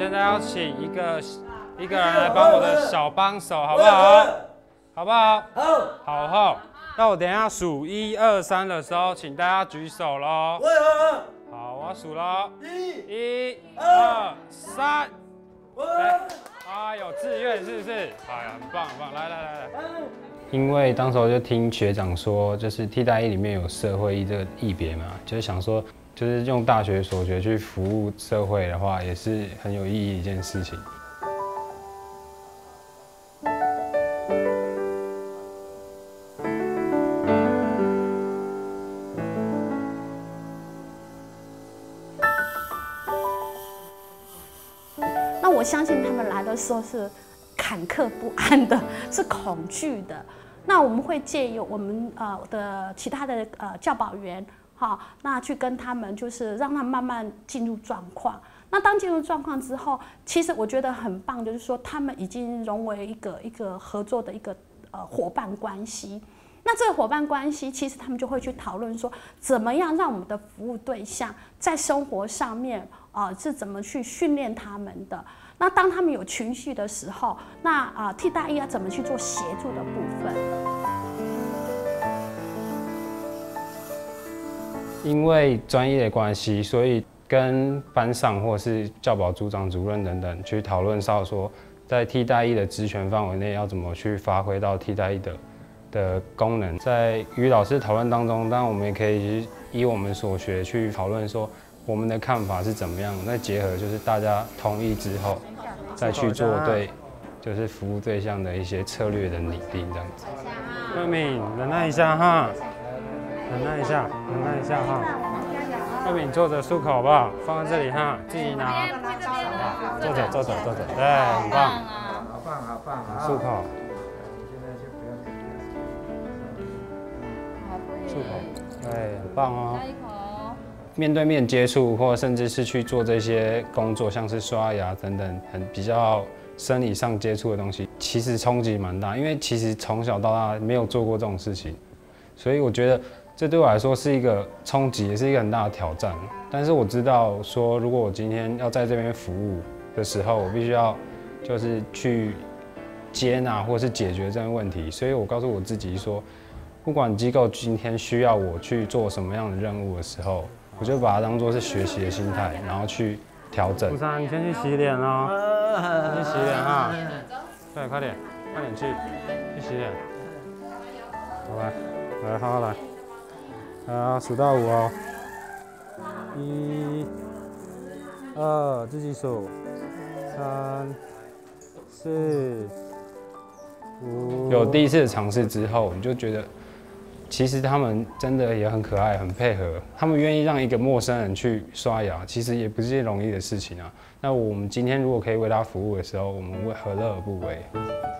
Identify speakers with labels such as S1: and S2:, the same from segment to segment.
S1: 现在要请一个人来帮我的小帮手，好不好？好不好？好。好。那我等一下数1、2、3的时候，请大家举手喽。好，我要数喽。1、2、3。有志愿是不是？哎呀，很棒很棒！来。因为当时我就听学长说，就是替代役里面有社会役这个役别嘛，就是想说，就是用大学所学去服务社会的话，也是很有意义的一件事情。
S2: 那我相信他们来的时候是坎坷不安的，是恐惧的。那我们会借由我们的其他的教保员，那去跟他们就是让他们慢慢进入状况。那当进入状况之后，其实我觉得很棒，就是说他们已经融为一个合作的一个伙伴关系。那这个伙伴关系，其实他们就会去讨论说，怎么样让我们的服务对象在生活上面是怎么去训练他们的。那当他们有情绪的时候，那替代役要怎么去做协助的部分？
S1: 因为专业的关系，所以跟班上或是教保组长、主任等等去讨论到说，在替代役的职权范围内要怎么去发挥到替代役的功能。在与老师讨论当中，当然我们也可以以我们所学去讨论说我们的看法是怎么样，再结合就是大家同意之后，再去做对就是服务对象的一些策略的拟定这样子。慧敏，忍耐一下哈，忍耐一下哈。慧敏坐着漱口好不好？放在这里哈，自己拿。坐着，对，很棒。好棒，漱口。漱口，对，很棒哦。面对面接触，或甚至是去做这些工作，像是刷牙等等，比较生理上接触的东西，其实冲击蛮大。因为其实从小到大没有做过这种事情，所以我觉得这对我来说是一个冲击，也是一个很大的挑战。但是我知道说，如果我今天要在这边服务的时候，我必须要就是去接纳或是解决这个问题。所以我告诉我自己说，不管机构今天需要我去做什么样的任务的时候，我就把它当作是学习的心态，然后去调整。吴珊，你先去洗脸哦，你去洗脸哈。对，快点去洗脸。好来，好好来。数到5哦。1、2，自己数。3、4、5。有第一次的尝试之后，你就觉得。其实他们真的也很可爱，很配合。他们愿意让一个陌生人去刷牙，其实也不是件容易的事情啊。那我们今天如果可以为他服务的时候，我们何乐而不为？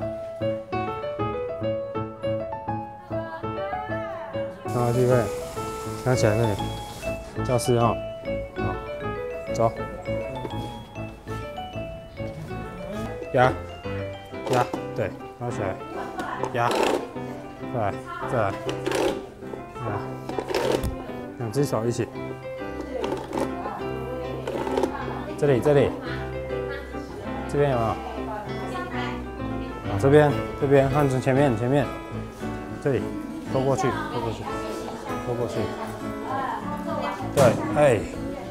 S1: 好，聚会，拿起来那里，教室啊，好，走。压，对，拿起来，压。再来，2只手一起，这里，这边有没有？这边，看前面，这里，拖过去，对，哎。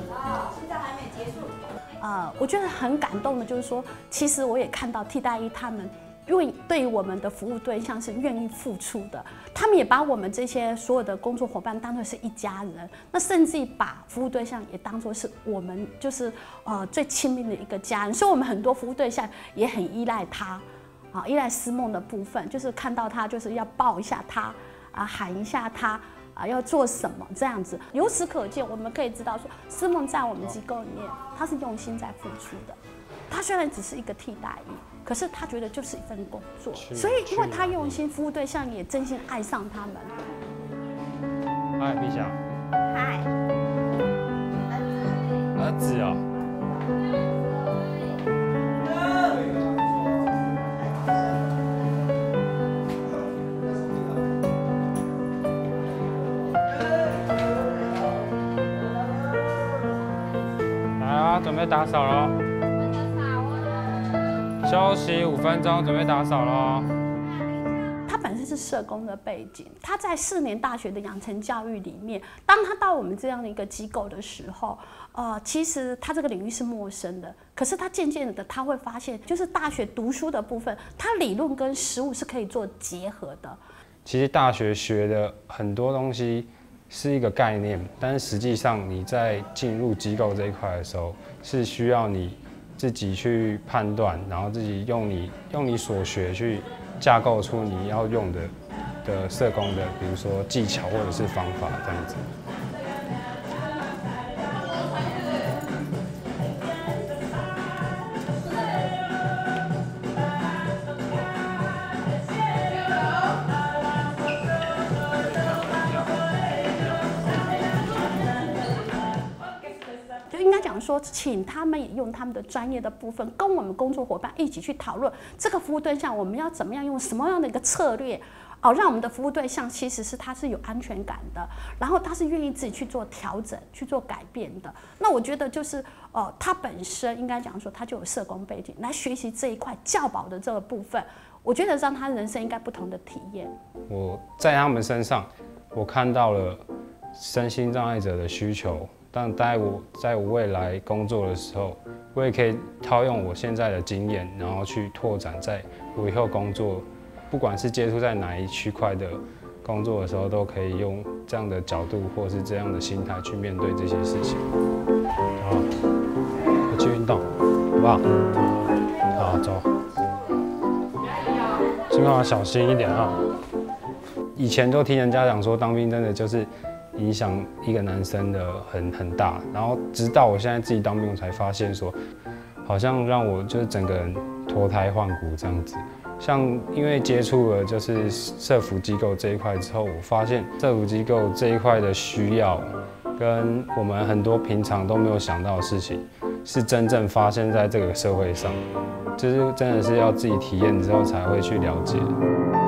S2: 我觉得很感动的，就是说，其实我也看到替代役他们。因为对于我们的服务对象是愿意付出的，他们也把我们这些所有的工作伙伴当作是一家人，那甚至把服务对象也当作是我们就是最亲密的一个家人，所以我们很多服务对象也很依赖他，依赖思梦的部分，就是看到他就是要抱一下他，喊一下他，要做什么这样子。由此可见，我们可以知道说，思梦在我们机构里面，他是用心在付出的。他虽然只是一个替代役，可是他觉得就是一份工作，所以因为他用心，服务对象也真心爱上他们。
S1: 嗨，碧霞。
S3: 嗨。
S1: 儿子哦。来啊，准备打扫喽。 休息5分钟，准备打扫喽。
S2: 他本身是社工的背景，他在4年大学的养成教育里面，当他到我们这样的一个机构的时候，其实他这个领域是陌生的。可是他渐渐的他会发现，就是大学读书的部分，他理论跟实务是可以做结合的。
S1: 其实大学学的很多东西是一个概念，但是实际上你在进入机构这一块的时候，是需要你自己去判断，然后自己用你所学去架构出你要用的社工的，比如说技巧或者是方法这样子。
S2: 应该讲说，请他们也用他们的专业的部分，跟我们工作伙伴一起去讨论这个服务对象，我们要怎么样用什么样的一个策略，让我们的服务对象其实是他是有安全感的，然后他是愿意自己去做调整、去做改变的。那我觉得就是，他本身应该讲说，他就有社工背景，来学习这一块教保的这个部分，我觉得让他人生应该不同的体验。
S1: 我在他们身上，我看到了身心障碍者的需求。但在我未来工作的时候，我也可以套用我现在的经验，然后去拓展，在我以后工作，不管是接触在哪一区块的工作的时候，都可以用这样的角度或是这样的心态去面对这些事情。好，我去运动，好不好？好，走。尽管小心一点啊。以前都听人家讲说，当兵真的就是影响一个男生的很大，然后直到我现在自己当兵，我才发现说，好像让我就是整个人脱胎换骨这样子。像因为接触了就是社福机构这一块之后，我发现社福机构这一块的需要，跟我们很多平常都没有想到的事情，是真正发生在这个社会上，就是真的是要自己体验之后才会去了解。